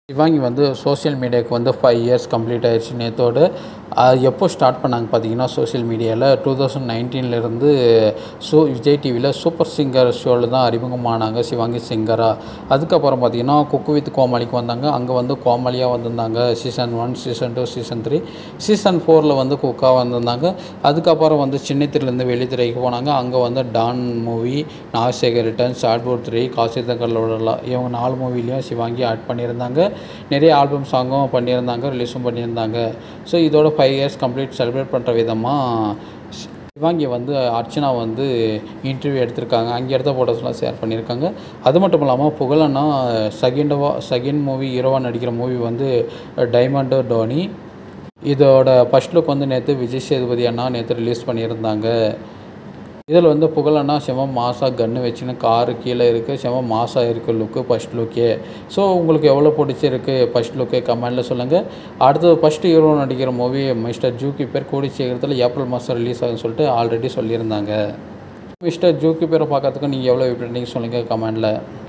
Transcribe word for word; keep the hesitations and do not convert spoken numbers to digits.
சிவாங்கி வந்து சோஷியல் மீடியாவுக்கு வந்து ஃபைவ் இயர்ஸ் கம்ப்ளீட் ஆயிடுச்சு நேத்தோடு. அது எப்போ ஸ்டார்ட் பண்ணாங்க பார்த்தீங்கன்னா, சோஷியல் மீடியாவில் டூ தௌசண்ட் நைன்டீன்லேருந்து ஸோ விஜய் டிவியில் சூப்பர் சிங்கர் ஷோவில் தான் அறிமுகமானாங்க சிவாங்கி சிங்கராக. அதுக்கப்புறம் பார்த்தீங்கன்னா, குக்கு வித் கோமாளிக்கு வந்தாங்க. அங்கே வந்து கோமாளியாக வந்திருந்தாங்க. Season one, season two, season three, season ஃபோரில் வந்து குக்காக வந்திருந்தாங்க. அதுக்கப்புறம் வந்து சின்னத்திலேருந்து வெளித்திரைக்கு போனாங்க. அங்கே வந்து டான் மூவி, நாகசேகர் ரிட்டர்ன்ஸ், ஷாட்போர்ட் த்ரீ, காசி தங்கலோடலா இவங்க நாலு மூவிலையும் சிவாங்கி ஆட் பண்ணியிருந்தாங்க. நிறைய ஆல்பம் சாங்கும் பண்ணியிருந்தாங்க, ரிலீஸும் பண்ணியிருந்தாங்க. ஸோ இதோட ஃபைவ் இயர்ஸ் கம்ப்ளீட் செலிப்ரேட் பண்ணுற விதமாக சிவாங்கி வந்து அர்ச்சனா வந்து இன்டர்வியூ எடுத்திருக்காங்க. அங்கே எடுத்த ஃபோட்டோஸ்லாம் ஷேர் பண்ணியிருக்காங்க. அது மட்டும் இல்லாமல் புகழன்னா செகண்டவா செகண்ட் மூவி ஹீரோவாக நடிக்கிற மூவி வந்து டைமண்ட் டோனி. இதோட ஃபர்ஸ்ட் லுக் வந்து நேற்று விஜய் சேதுபதி அண்ணா நேற்று ரிலீஸ் பண்ணியிருந்தாங்க. இதில் வந்து புகழண்ணா செம மாசா கன்று வச்சுன்னு காரு கீழே இருக்குது. செம மாசா இருக்குது லுக்கு ஃபஸ்ட் லுக்கே. ஸோ உங்களுக்கு எவ்வளோ பிடிச்சிருக்கு ஃபஸ்ட் லுக்கு கமெண்டில் சொல்லுங்கள். அடுத்தது ஃபஸ்ட்டு ஹீரோ நடிக்கிற மூவி மிஸ்டர் ஜூகிப்பர் கூடி சீக்கிரத்தில் ஏப்ரல் மாதம் ரிலீஸ் ஆகுன்னு சொல்லிட்டு ஆல்ரெடி சொல்லியிருந்தாங்க. மிஸ்டர் ஜூகிப்பரை பார்க்கறதுக்கு நீங்கள் எவ்வளோ விரும்புறீங்க சொல்லுங்கள் கமெண்டில்.